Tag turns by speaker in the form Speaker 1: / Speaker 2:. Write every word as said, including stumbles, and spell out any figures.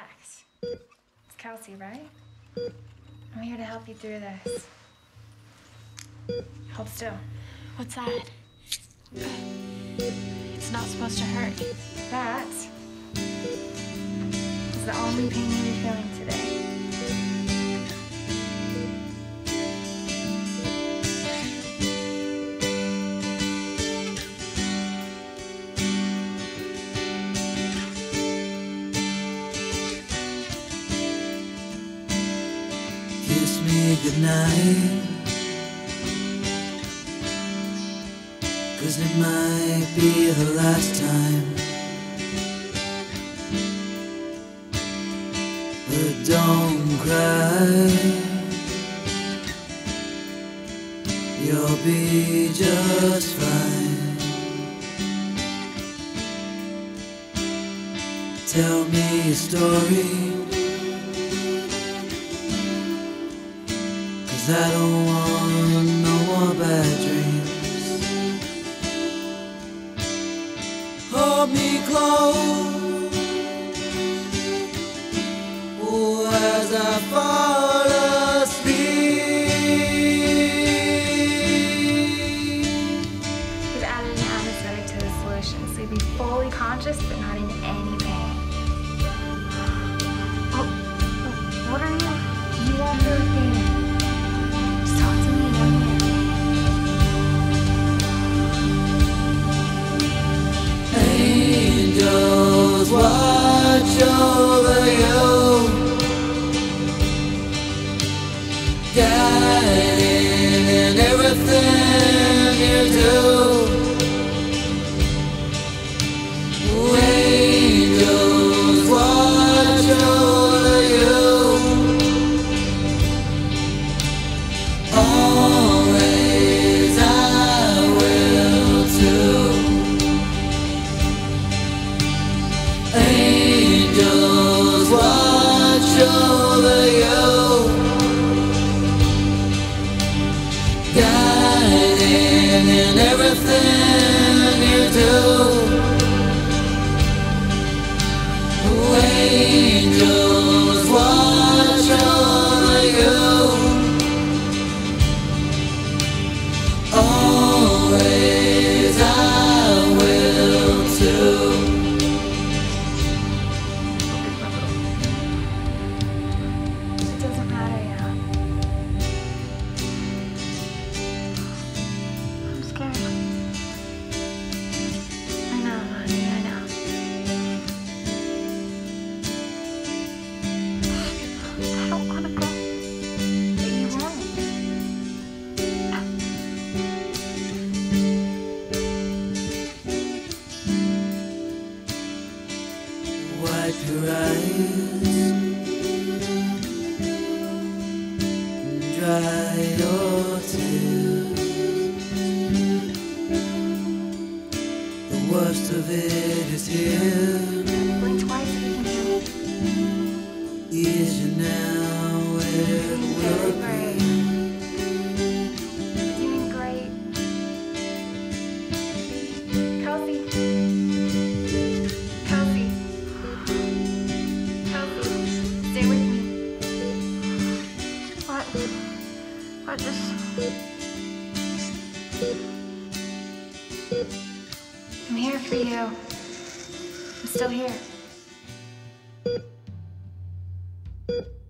Speaker 1: relax. It's Kelsey, right? I'm here to help you through this. Hold still.
Speaker 2: What's that? It's not supposed to hurt.
Speaker 1: That is the only pain you'll be feeling today.
Speaker 3: Kiss me goodnight, 'cause it might be the last time. But don't cry, you'll be just fine. Tell me a story, I don't want no more bad dreams. Hold me close, oh, as I fall asleep.
Speaker 1: We've added an anesthetic to the solution, so you'll be fully conscious but not in any pain. Oh, what are you? You won't feel pain.
Speaker 3: Angels watch over you, guiding in everything you do. Angels watch over you, always I will too. Angels watch over you, guiding in everything you do. Angels watch over you, always I will too. Wipe your eyes, dry your tears. The worst of it is here.
Speaker 1: Blink twice if you can hear me.
Speaker 3: Is you now, it will
Speaker 1: Great.
Speaker 3: be.
Speaker 1: You're doing great. Kelsey. Kelsey. Kelsey. Stay with me. What? What just... I'm here for you. I'm still here.